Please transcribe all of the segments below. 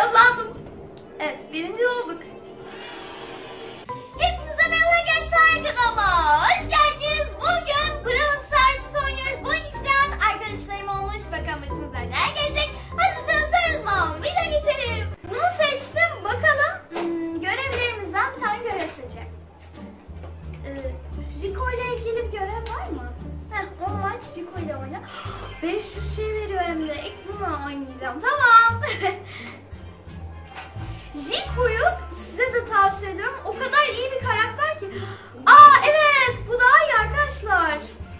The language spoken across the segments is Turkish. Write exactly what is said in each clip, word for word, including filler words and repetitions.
Kazandım. Evet, birinci olduk. Hepinize merhaba gençler, kanalıma hoş geldiniz. Bugün Brawl Stars oynuyoruz. Bu isteyen arkadaşlarım olmuş. Bakalım başımıza ne gelecek. Hazırsanız tamam, video geçelim. Bunu seçtim. Bakalım hmm, görevlerimizden bir tane görev seçelim. Ee, Rico ile ilgili bir görev var mı? Heh, on maç Rico ile oyna. beş yüz şey veriyor hem de. İlk bunu oynayacağım. Tamam. Rico'yu size de tavsiye ediyorum. O kadar iyi bir karakter ki. Aa evet, bu daha iyi arkadaşlar.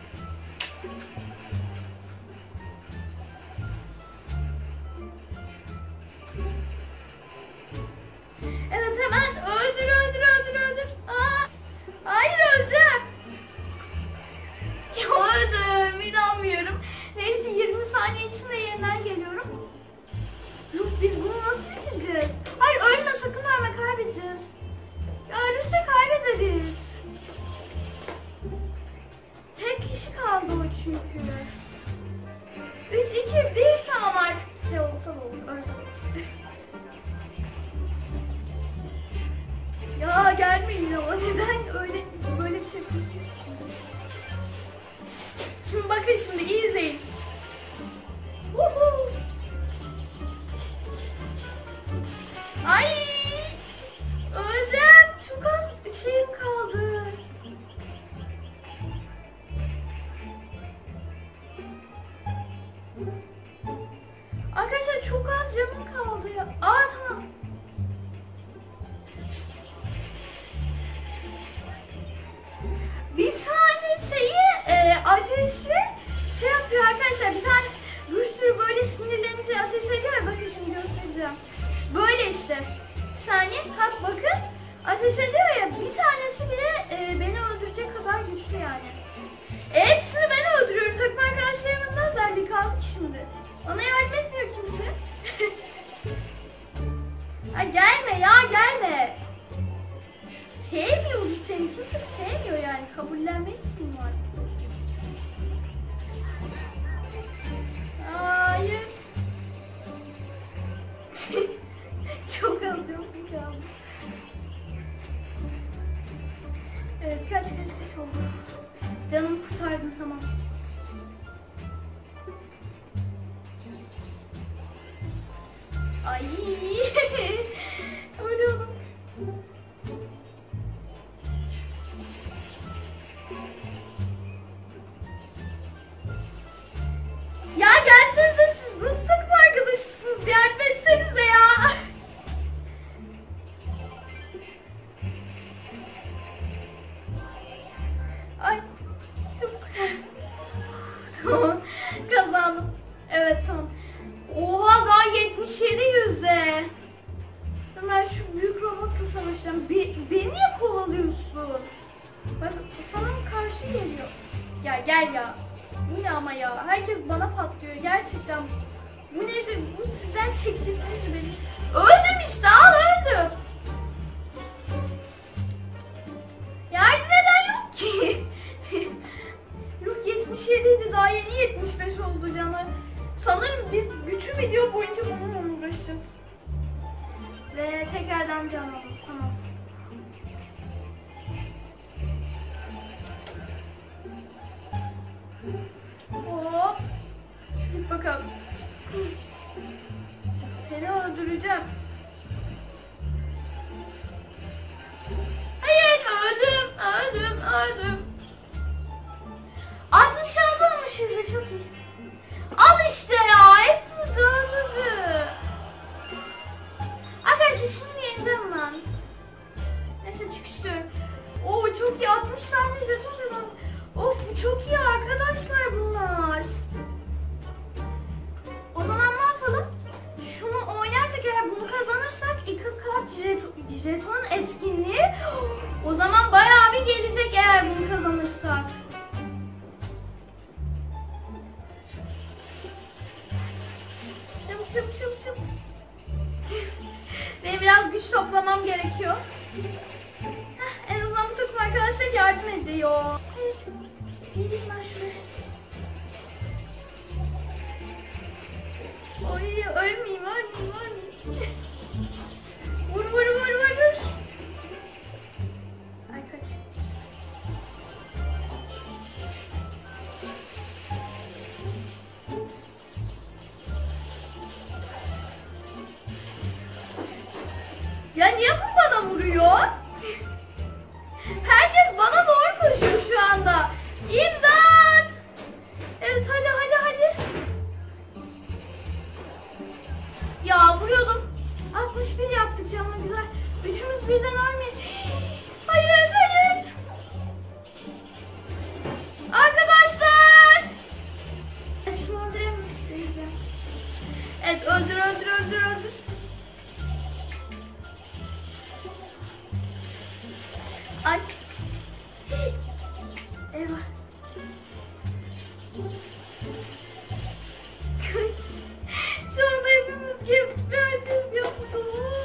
Evet, hemen öldür öldür öldür öldür. Aa, hayır, öleceğim. Ya öldüm, inanmıyorum. Neyse, yirmi saniye içinde yeniden geliyorum. Yuh, biz bunu nasıl bitireceğiz? Hayır, ölme, sakın ölme, kaybedeceğiz. Ya ölürse kaybederiz. Tek kişi kaldı o çünkü. üç iki bir, tamam artık şey olsa da olur, ölse de olur. Ya gelmeyin ama neden öyle böyle bir şey yapıyorsunuz şimdi? Şimdi bakın, şimdi iyi izleyin. Woohoo! Ay! Öleceğim. Çok az şeyim kaldı. Arkadaşlar çok az canım kaldı ya. Aa tamam. Bir tane şeyi e, ateşi şey yapıyor arkadaşlar. Bir tane bir sürü böyle sinirlenince ateş ediyor ya. Bakın şimdi göstereceğim. Böyle işte. Bir saniye. Bak bakın. Ateş ediyor ya. Bir tanesi bile e, beni öldürecek kadar güçlü yani. E, hepsini ben öldürüyorum. Takım arkadaşlarımın da özelliği kaldı ki şimdi. Ona yardım etmiyor kimse. Ha, gelme ya, gelme. Sevmiyoruz seni. Kimse sevmiyor yani. Kabullenmelisin var. Hayır. Çok alacağım çünkü abi. Evet, kaç kaç kaç oldu. Canımı kurtardım, tamam. Ay. Ölüyorum. Ya gelsenize, siz nasıl takım arkadaşısınız? Yardım etsenize ya. Ay. Çok. Tamam. Kazandım. Evet, tamam. Oha, daha yetmiş yedi yüzde. Hemen şu büyük robotla savaşacağım. Be beni niye kovalıyorsun? Bak, sana mı karşı geliyor? Ya gel ya. Bu ne ama ya? Herkes bana patlıyor. Gerçekten. Bu nedir? Bu sizden çektiğiniz beni. Öldüm işte. Al, öldüm. Yardım eden yok ki. Yok, yetmiş yedi idi. Daha yeni yetmiş beş oldu canım. Sanırım biz bütün video boyunca bununla uğraşacağız. Ve tekrardan canım. Tamam. Hop. Git bakalım. Seni öldüreceğim. Hayır, öldüm, öldüm, öldüm. altmış altı olmuş izle, çok iyi. Al işte ya, hepimiz öldürdü. Arkadaşlar şimdi yeneceğim ben. Neyse, çıkışlıyorum. Oo, çok iyi, altmış tane jeton jeton. Of, bu çok iyi arkadaşlar bunlar. O zaman ne yapalım? Şunu oynarsak, eğer bunu kazanırsak iki kat jeton, jeton etkinliği. O zaman bayağı bir gelecek eğer bunu kazanırsak. Çabuk çabuk çabuk çabuk. Benim biraz güç toplamam gerekiyor. Heh, en azından bu takım arkadaşlar yardım ediyor. Hayır. Geleyim ben şuraya. Oy, ölmeyeyim ölmeyeyim ölmeyeyim. Ya niye bu bana vuruyor? Herkes bana doğru koşuyor şu anda. İmdat! Evet hadi hadi hadi. Ya vuruyordum. altmış bir yaptık canım güzel. Üçümüz birden ölmeyin. Hayır hayır. Arkadaşlar. Şunu öldüremeyeceğim. Evet öldür öldür öldür öldür. Ay. Eyvah. Şu anda hepimiz gibi bir herkes yaptı.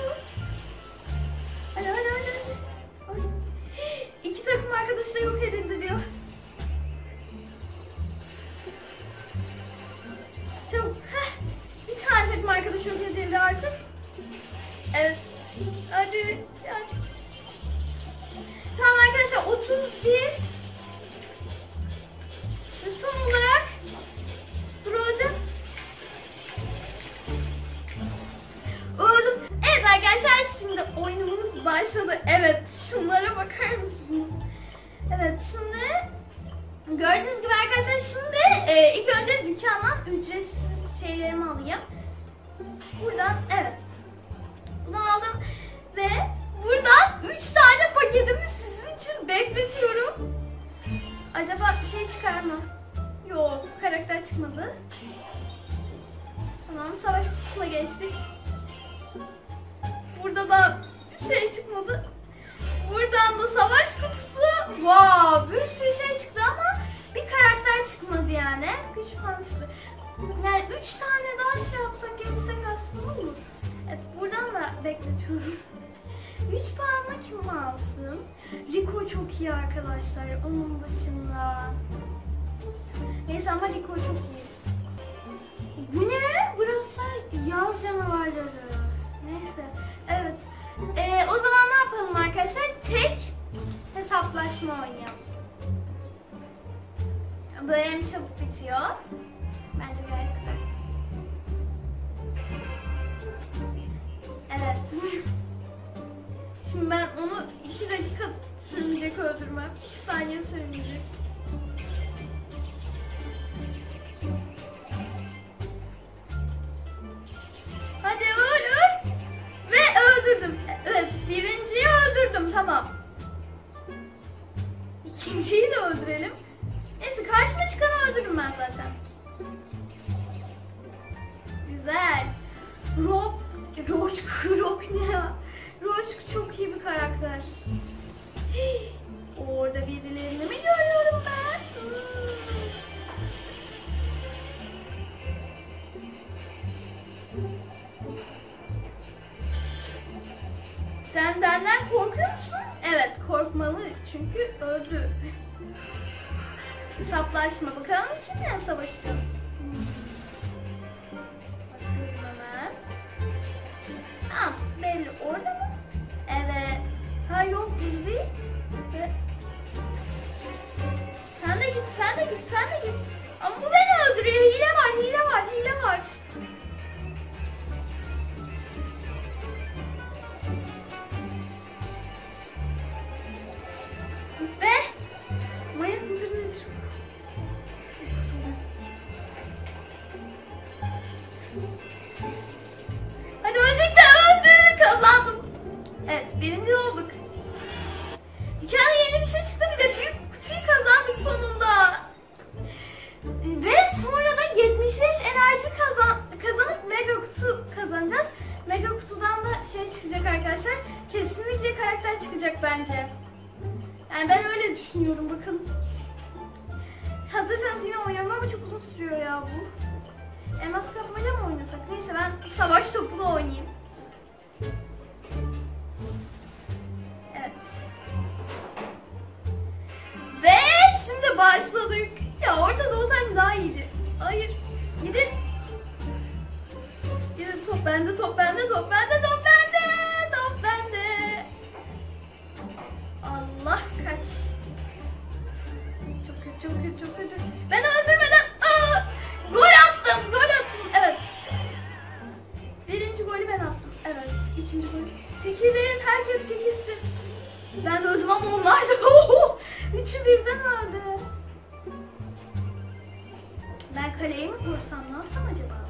Hadi hadi hadi. Ay. İki takım arkadaş da yok edildi diyor. Çabuk. Heh. Bir tane takım arkadaş yok edildi artık. Evet. Hadi. Hadi. Tamam arkadaşlar otuz bir. Ve son olarak dur hocam. Öldüm. Evet arkadaşlar şimdi oyunumuz başladı. Evet şunlara bakar mısınız? Evet şimdi gördüğünüz gibi arkadaşlar şimdi e, ilk önce dükkandan ücretsiz şeylerimi alayım. Buradan evet. Bunu aldım ve buradan üç tane paketimi sizin için bekletiyorum. Acaba bir şey çıkar mı? Yok, karakter çıkmadı. Tamam, savaş kutusuna geçtik. Burada da bir şey çıkmadı. Buradan da savaş kutusu. Wow, bir sürü şey çıktı ama bir karakter çıkmadı yani. Güç puanı çıktı. Yani üç tane daha şey yapsak, geçsek aslında olur. Evet, buradan da bekletiyorum. üç puanla kim alsın? Rico çok iyi arkadaşlar. Onun dışında. Neyse ama Rico çok iyi. Bu ne? Burası yaz canavarları. Neyse. Evet. Ee, o zaman ne yapalım arkadaşlar? Tek hesaplaşma oynayalım. Böyle hem çabuk bitiyor. Bence gayet güzel. Evet. Şimdi ben onu iki dakika sürmeyecek öldürmem. iki saniye sürmeyecek. Hadi öl öl. Ve öldürdüm. Evet birinciyi öldürdüm tamam. İkinciyi de öldürelim. Neyse karşıma çıkanı öldürdüm ben zaten. Güzel. Rob, Roach, Rock ne ya? Roach çok iyi bir karakter. Hii, orada birilerini mi görüyorum ben? Hmm. Sen benden korkuyor musun? Evet korkmalı çünkü öldü. Hesaplaşma bakalım kimle savaşacağız? Bakıyorum hemen. Tamam belli orada mı? Evet. Ha yok değil. Ve... Sen de git sen de git sen de git. Ama bu beni öldürüyor. Hile var hile var hile var. Git be. Manyak mıdır nedir? Hadi ölecek de öldü. Kazandım. Evet birinci olduk. Dükkana yeni bir şey çıktı bir de büyük kutuyu kazandık sonunda. Ve sonra da yetmiş beş enerji kazan kazanıp mega kutu kazanacağız. Mega kutudan da şey çıkacak arkadaşlar. Kesinlikle karakter çıkacak bence. Yani ben öyle düşünüyorum bakın. Hazırsanız yine oynayalım ama çok uzun sürüyor ya bu. Elmas kapmaca mı oynasak? Neyse ben savaş topunu oynayayım. Evet. Ve şimdi başladık. Ya ortada olsaydı daha iyiydi. Hayır. Gidin. Gidin top bende top bende top bende top bende. Top bende. Allah kaç. Çok kötü çok kötü çok kötü. Ben öldürmeden. Aa! Gol attım gol attım. Evet. Birinci golü ben attım. Evet. İkinci golü. Çekilin. Ben öldüm ama onlar da üçü birden öldü. Ben kaleyi mi kursam, ne yapsam acaba?